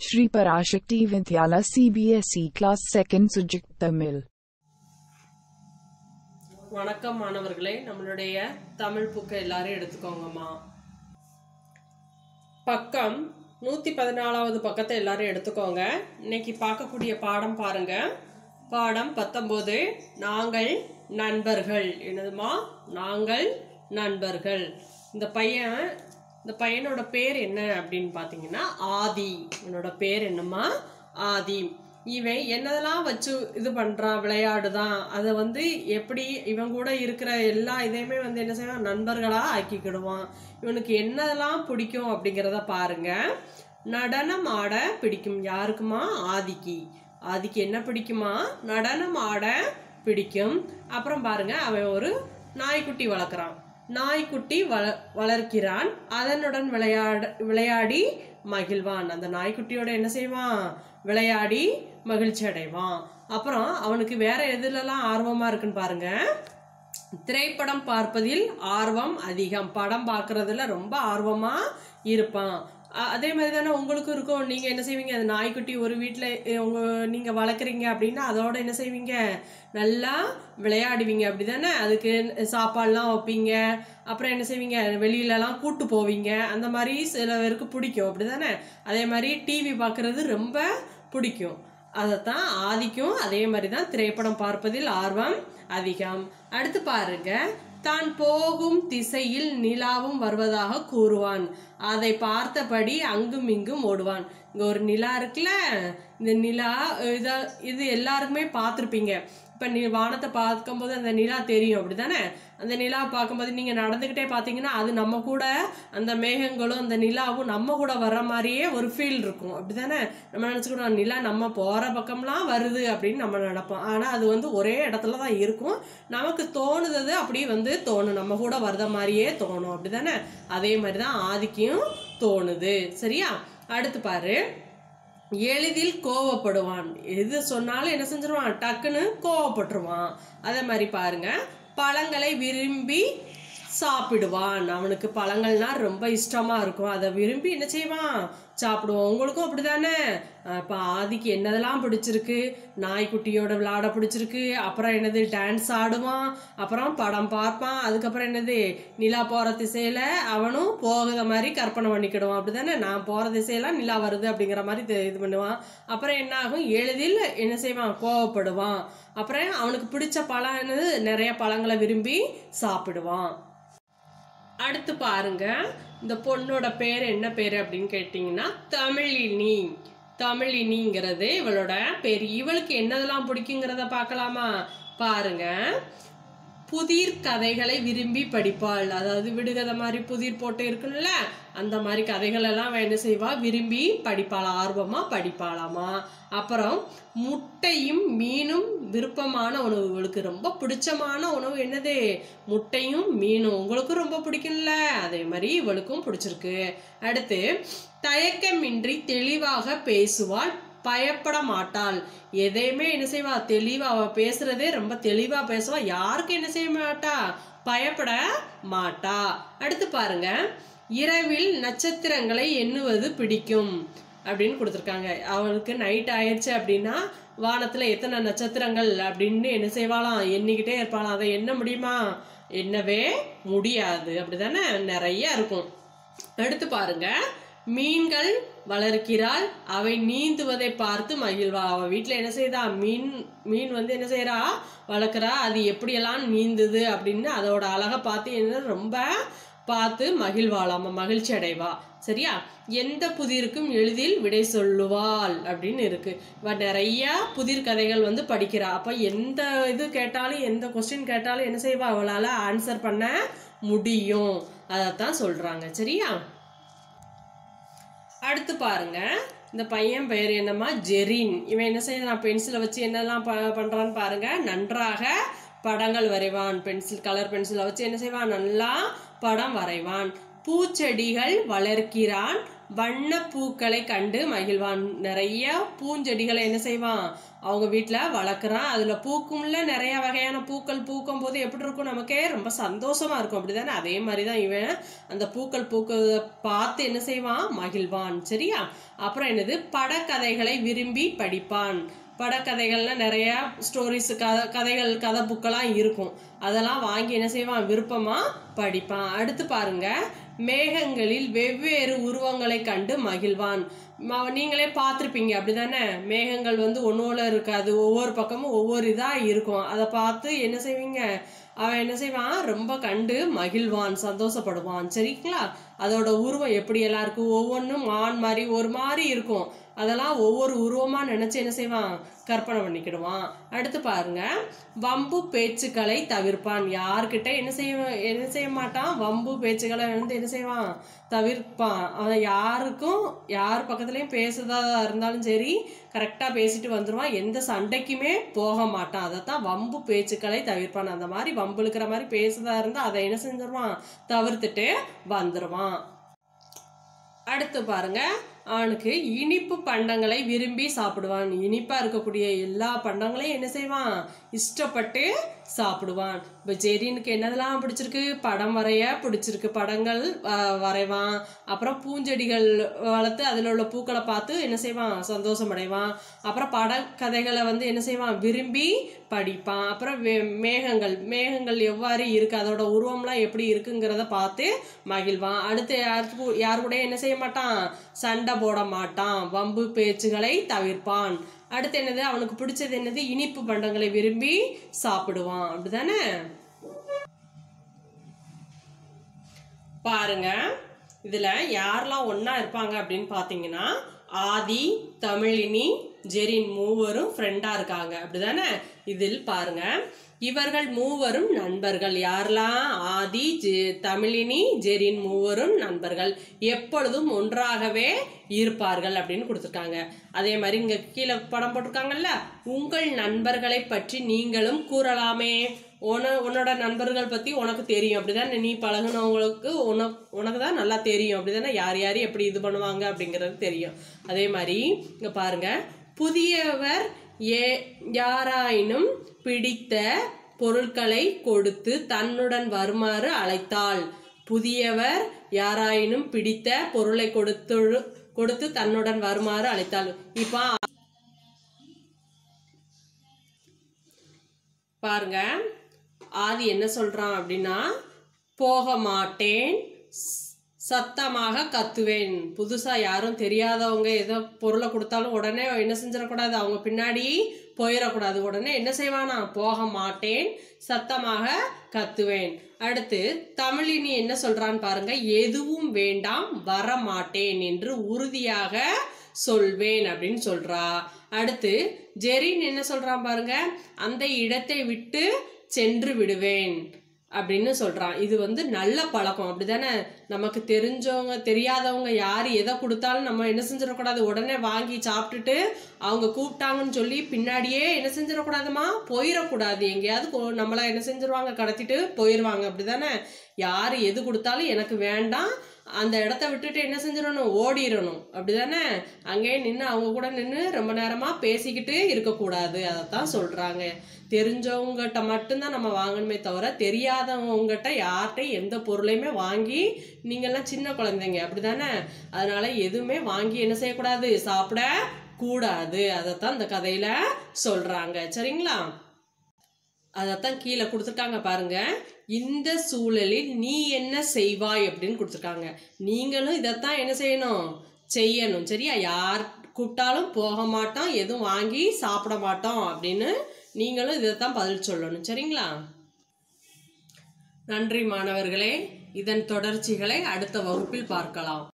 Shri Parashakti Vidyala CBSE Class 2nd Subject Tamil. வணக்கம் மாணவர்களே, நம்மளுடைய தமிழ் புக்கை எல்லாரும் எடுத்துக்கோங்கம்மா. பக்கம் 114வது பக்கத்தை எல்லாரும் எடுத்துக்கோங்க. இன்னைக்கு பார்க்கக்கூடிய பாடம் பாருங்க. பாடம் 19. நாங்கள் நண்பர்கள். என்னதுமா? நாங்கள் நண்பர்கள். இந்த பையனோட பேர் என்ன அப்படின்னு பார்த்தீங்கன்னா ஆதி. இவனோட பேர் என்னம்மா? ஆதி. இவன் என்னதெல்லாம் வச்சு இது பண்றான், விளையாடுதான். அதை எப்படி இவன் கூட இருக்கிற எல்லா இதையுமே என்ன செய்வான், நண்பர்களா ஆக்கிக்கிடுவான். இவனுக்கு என்னதெல்லாம் பிடிக்கும் அப்படிங்கிறத பாருங்க. நடனம் ஆட பிடிக்கும். யாருக்குமா? ஆதிக்கு. ஆதிக்கு என்ன பிடிக்குமா? நடனம் ஆட பிடிக்கும். அப்புறம் பாருங்க, அவன் ஒரு நாய்க்குட்டி வளர்க்குறான். நாய்க்குட்டி வளர்க்கிறான். அதனுடன் விளையாடி மகிழ்வான். அந்த நாய்க்குட்டியோட என்ன செய்வான்? விளையாடி மகிழ்ச்சி அடைவான். அப்புறம் அவனுக்கு வேற எதுலலாம் ஆர்வமா இருக்குன்னு பாருங்க. திரைப்படம் பார்ப்பதில் ஆர்வம் அதிகம். படம் பார்க்கறதுல ரொம்ப ஆர்வமா இருப்பான். அதே மாதிரி தானே உங்களுக்கும் இருக்கும். நீங்க என்ன செய்வீங்க? அந்த நாய்க்குட்டி ஒரு வீட்டில் நீங்க வளர்க்குறீங்க அப்படின்னா அதோட என்ன செய்வீங்க? நல்லா விளையாடுவீங்க, அப்படிதானே? அதுக்கு சாப்பாடுலாம் வைப்பீங்க. அப்புறம் என்ன செய்வீங்க? வெளியிலலாம் கூட்டு போவீங்க. அந்த மாதிரி சில பேருக்கு பிடிக்கும், அப்படிதானே? அதே மாதிரி டிவி பார்க்கறது ரொம்ப பிடிக்கும். அதைத்தான் ஆதிக்கும் அதே மாதிரி தான் திரைப்படம் பார்ப்பதில் ஆர்வம் அதிகம். அடுத்து பாருங்க, தான் போகும் திசையில் நிலாவும் வருவதாக கூறுவான். அதை பார்த்தபடி அங்கும் இங்கும் ஓடுவான். இங்க ஒரு நிலா இருக்குல்ல, இந்த நிலா இது எல்லாருக்குமே பார்த்துருப்பீங்க. இப்ப நீ வானத்தை பார்க்கும்போது அந்த நிலா தெரியும், அப்படிதானே? அந்த நிலா பார்க்கும்போது நீங்க நடந்துகிட்டே பார்த்தீங்கன்னா அது நம்ம கூட, அந்த மேகங்களும் அந்த நிலாவும் நம்ம கூட வர்ற மாதிரியே ஒரு ஃபீல் இருக்கும், அப்படிதானே? நம்ம நினைச்சுக்கணும் நிலா நம்ம போற பக்கம்லாம் வருது அப்படின்னு நம்ம நினைப்போம். ஆனா அது ஒரே இடத்துலதான் இருக்கும். நமக்கு தோணுது அப்படி தோணும், நம்ம கூட வர்ற மாதிரியே தோணும், அப்படிதானே? அதே மாதிரிதான் ஆதிக்கும் தோணுது. சரியா? அடுத்து பாரு, எளிதில் கோவப்படுவான். எது சொன்னாலும் என்ன செஞ்சிருவான்? டக்குன்னு கோவப்பட்டுருவான். அதே மாதிரி பாருங்க, பழங்களை விரும்பி சாப்பிடுவான். அவனுக்கு பழங்கள்னா ரொம்ப இஷ்டமா இருக்கும். அதை விரும்பி என்ன செய்வான்? சாப்பிடுவான். உங்களுக்கும் அப்படிதானே? இப்ப ஆதிக்கு என்னதெல்லாம் பிடிச்சிருக்கு? நாய்க்குட்டியோட விளையாட பிடிச்சிருக்கு. அப்புறம் என்னது? டான்ஸ் ஆடுவான். அப்புறம் படம் பார்ப்பான். அதுக்கப்புறம் என்னது? நிலா போற திசையில அவனும் போகிற மாதிரி கற்பனை பண்ணிக்கிடுவான், அப்படிதானே? நான் போற திசையெல்லாம் நிலா வருது அப்படிங்கிற மாதிரி இது பண்ணுவான். அப்புறம் என்ன ஆகும்? எளிதில் என்ன செய்வான்? கோவப்படுவான். அப்புறம் அவனுக்கு பிடிச்ச பழம் என்னது? நிறைய பழங்களை விரும்பி சாப்பிடுவான். அடுத்து பாருங்க, இந்த பொண்ணோட பேர் என்ன பேரு அப்படின்னு கேட்டீங்கன்னா தமிழினி. தமிழினிங்கிறது இவளோட பேர். இவளுக்கு என்னதெல்லாம் பிடிக்குங்கிறத பார்க்கலாமா? பாருங்க, புதிர் கதைகளை விரும்பி படிப்பாள். அதாவது விடுகதை மாதிரி புதிர் போட்டு இருக்குல்ல, அந்த மாதிரி கதைகள் எல்லாம் என்ன செய்வா? விரும்பி படிப்பாளா, ஆர்வமா படிப்பாளாமா. அப்புறம் முட்டையும் மீனும் விருப்பமான உணவு. இவளுக்கு ரொம்ப பிடிச்சமான உணவு என்னது? முட்டையும் மீனும். உங்களுக்கு ரொம்ப பிடிக்கும்ல, அதே மாதிரி இவளுக்கும் பிடிச்சிருக்கு. அடுத்து, தயக்கமின்றி தெளிவாக பேசுவாள், பயப்பட மாட்டாள். எதையுமே என்ன செய்வா? தெளிவா. அவ பேசுறதே ரொம்ப தெளிவா பேசுவா. யாருக்கு என்ன செய்ய மாட்டா? பயப்பட மாட்டா. அடுத்து பாருங்க, இரவில் நட்சத்திரங்களை எண்ணுவது பிடிக்கும் அப்படின்னு கொடுத்துருக்காங்க. அவளுக்கு நைட் ஆயிடுச்சு அப்படின்னா வானத்துல எத்தனை நட்சத்திரங்கள் அப்படின்னு என்ன செய்வாளாம்? எண்ணிக்கிட்டே இருப்பாளாம். அதை எண்ண முடியுமா? எண்ணவே முடியாது, அப்படிதானே? நிறைய இருக்கும். அடுத்து பாருங்க, மீன்கள் வளர்க்கிறாள், அவை நீந்துவதை பார்த்து மகிழ்வா. அவ வீட்டுல என்ன செய்தா? மீன் என்ன செய்யறா? வளர்க்குறா. அது எப்படியெல்லாம் நீந்துது அப்படின்னு அதோட அழகை பார்த்து என்ன ரொம்ப பார்த்து மகிழ்வாளாம், மகிழ்ச்சி அடைவா. சரியா? எந்த புதிருக்கும் எளிதில் விடை சொல்லுவாள் அப்படின்னு இருக்கு. இவ நிறைய புதிர் கதைகள் படிக்கிறா. அப்ப எந்த இது கேட்டாலும், எந்த கொஸ்டின் கேட்டாலும் என்ன செய்வா? அவளால ஆன்சர் பண்ண முடியும். அதைத்தான் சொல்றாங்க. சரியா? அடுத்து பாருங்க, இந்த பையன் பெயர் என்னமா? ஜெரின். இவன் என்ன செய்யறான்? பென்சிலை வச்சு என்னெல்லாம் பண்றான்னு பாருங்க. நன்றாக படங்கள் வரைவான். கலர் பென்சிலை வச்சு என்ன செய்வான்? நல்லா படம் வரைவான். பூச்செடிகள் வளர்க்கிறான், வண்ண பூக்களை கண்டு மகிழ்வான். நிறைய பூஞ்செடிகளை என்ன செய்வான், அவங்க வீட்டுல வளர்க்குறான். அதுல பூக்கும்ல, நிறைய வகையான பூக்கள் பூக்கும் போது எப்படி இருக்கும், நமக்கே ரொம்ப சந்தோஷமா இருக்கும், அப்படிதானே? அதே மாதிரிதான் இவன் அந்த பூக்கள் பூக்கிறத பார்த்து என்ன செய்வான், மகிழ்வான். சரியா? அப்புறம் என்னது, படக்கதைகளை விரும்பி படிப்பான். படக்கதைகள்லாம் நிறைய ஸ்டோரிஸ், கதைகள், கதை புக்கெல்லாம் இருக்கும். அதெல்லாம் வாங்கி என்ன செய்வான், விருப்பமா படிப்பான். அடுத்து பாருங்க, மேகங்களில் வெவ்வேறு உருவங்களை கண்டு மகிழ்வான். நீங்களே பார்த்துருப்பீங்க, அப்படிதானே? மேகங்கள் வந்து ஒன்னோல இருக்காது, ஒவ்வொரு பக்கமும் ஒவ்வொரு இதா இருக்கும். அதை பார்த்து என்ன செய்வீங்க, அவன் என்ன செய்வான், ரொம்ப கண்டு மகிழ்வான், சந்தோஷப்படுவான். சரிங்களா? அதோட உருவம் எப்படி எல்லாம் இருக்கு, ஒவ்வொன்றும் மான் மாதிரி ஒரு மாதிரி இருக்கும். அதெல்லாம் ஒவ்வொரு உருவமா நினைச்சு என்ன செய்வான், கற்பனை பண்ணிக்கிடுவான். அடுத்து பாருங்க, வம்பு பேச்சுக்களை தவிர்ப்பான். யார்கிட்ட என்ன செய்ய மாட்டான், வம்பு பேச்சுக்களை வந்து என்ன செய்வான், தவிர்ப்பான். அவன் யார் பக்கத்துலயும் பேசுறதா இருந்தாலும் சரி கரெக்டா பேசிட்டு வந்துருவான். எந்த சண்டைக்குமே போக மாட்டான். அதைத்தான் வம்பு பேச்சுக்களை தவிர்ப்பான். அந்த மாதிரி வம்பு இழுக்கிற மாதிரி பேசுறதா இருந்தா அதை என்ன செஞ்சிருவான், தவிர்த்துட்டு வந்துருவான். அடுத்து பாருங்க, அவனுக்கு இனிப்பு பண்டங்களை விரும்பி சாப்பிடுவான். இனிப்பா இருக்கக்கூடிய எல்லா பண்டங்களையும் என்ன செய்வான், இஷ்டப்பட்டு சாப்பிடுவான். இப்போ ஜெரினுக்கு என்னதெல்லாம் பிடிச்சிருக்கு, படம் வரைய பிடிச்சிருக்கு, படங்கள் வரைவான். அப்புறம் பூஞ்செடிகள் வளர்த்து அதில் உள்ள பூக்களை பார்த்து என்ன செய்வான், சந்தோஷம் அடைவான். அப்புறம் படக்கதைகளை வந்து என்ன செய்வான், விரும்பி படிப்பான். அப்புறம் மேகங்கள் எவ்வாறு இருக்கு, அதோட உருவம்லாம் எப்படி இருக்குங்கிறத பார்த்து மகிழ்வான். அடுத்து யார் கூட என்ன செய்ய மாட்டான், சண்டை போட மாட்டான், வம்பு பேச்சுகளை தவிர்ப்பான். அடுத்து என்னது, அவனுக்கு பிடிச்சது என்னது, இனிப்பு பண்டங்களை விரும்பி சாப்பிடுவான். அப்படிதானே? பாருங்க, இதுல யாரெல்லாம் ஒன்னா இருப்பாங்க அப்படின்னு பாத்தீங்கன்னா, ஆதி, தமிழினி, ஜெரின் மூவரும் ஃப்ரெண்டா இருக்காங்க. அப்படிதானே? இதில் பாருங்க, இவர்கள் மூவரும் நண்பர்கள். யாரெல்லாம், ஆதி, தமிழினி, ஜெரின் மூவரும் நண்பர்கள், எப்பொழுதும் ஒன்றாகவே இருப்பார்கள் அப்படின்னு கொடுத்துருக்காங்க. அதே மாதிரி இங்க கீழே படம் போட்டிருக்காங்கல்ல, உங்கள் நண்பர்களை பற்றி நீங்களும் கூறலாமே. உன்னோட நண்பர்கள் பத்தி உனக்கு தெரியும், அப்படிதானே? நீ பழகுனவங்களுக்கு உனக்கு தான் நல்லா தெரியும், அப்படிதானே? யார் எப்படி இது பண்ணுவாங்க அப்படிங்கிறது தெரியும். அதே மாதிரி இங்க பாருங்க, புதியவர் யாராயினும் பிடித்த பொருட்களை கொடுத்து தன்னுடன் வருமாறு அழைத்தாள். புதியவர் யாராயினும் பிடித்த பொருளை கொடுத்து தன்னுடன் வருமாறு அழைத்தாள். இப்ப பாருங்க, ஆதி என்ன சொல்றான் அப்படின்னா, போக மாட்டேன், சத்தமாக கத்துவேன். புதுசா யாரும் தெரியாதவங்க ஏதோ பொருளை கொடுத்தாலும் உடனே என்ன செஞ்சிடக்கூடாது, அவங்க பின்னாடி போயிடக்கூடாது. உடனே என்ன செய்வானா, போக மாட்டேன், சத்தமாக கத்துவேன். அடுத்து தமிழினி என்ன சொல்றான்னு பாருங்க, எதுவும் வேண்டாம், வர மாட்டேன் என்று உறுதியாக சொல்வேன் அப்படின்னு சொல்றா. அடுத்து ஜெரின் என்ன சொல்றான் பாருங்க, அந்த இடத்தை விட்டு சென்று விடுவேன் அப்படின்னு சொல்றான். இது வந்து நல்ல பழக்கம், அப்படிதானே? நமக்கு தெரிஞ்சவங்க தெரியாதவங்க யாரு எதை கொடுத்தாலும் நம்ம என்ன செஞ்சிடக்கூடாது, உடனே வாங்கி சாப்பிட்டுட்டு அவங்க கூப்பிட்டாங்கன்னு சொல்லி பின்னாடியே என்ன செஞ்சிடக்கூடாதுமா, போயிடக்கூடாது. எங்கேயாவது நம்மள என்ன செஞ்சிருவாங்க, கடத்திட்டு போயிடுவாங்க, அப்படிதானே? யாரு எது கொடுத்தாலும் எனக்கு வேண்டாம், அந்த இடத்த விட்டுட்டு என்ன செஞ்சிடணும், ஓடிடணும், அப்படிதானே? அங்கேயே நின்று அவங்க கூட நின்று ரொம்ப நேரமா பேசிக்கிட்டு இருக்கக்கூடாது. அதைத்தான் சொல்றாங்க. தெரிஞ்சவங்ககிட்ட மட்டும்தான் நம்ம வாங்கணுமே தவிர தெரியாதவங்ககிட்ட யார்கிட்ட எந்த பொருளையுமே வாங்கி, நீங்கெல்லாம் சின்ன குழந்தைங்க, அப்படிதானே? அதனால எதுவுமே வாங்கி என்ன செய்யக்கூடாது, சாப்பிட கூடாது. அதைத்தான் இந்த கதையில சொல்றாங்க. சரிங்களா? அதத்தான் கீழே கொடுத்துருக்காங்க பாருங்க, இந்த சூழலில் நீ என்ன செய்வாய் அப்படின்னு கொடுத்துருக்காங்க. நீங்களும் இதைத்தான் என்ன செய்யணும். சரியா? யார் கூப்பிட்டாலும் போக மாட்டோம், எதுவும் வாங்கி சாப்பிட மாட்டோம் அப்படின்னு நீங்களும் இதைத்தான் பதில் சொல்லணும். சரிங்களா? நன்றி மாணவர்களே. இதன் தொடர்ச்சிகளை அடுத்த வகுப்பில் பார்க்கலாம்.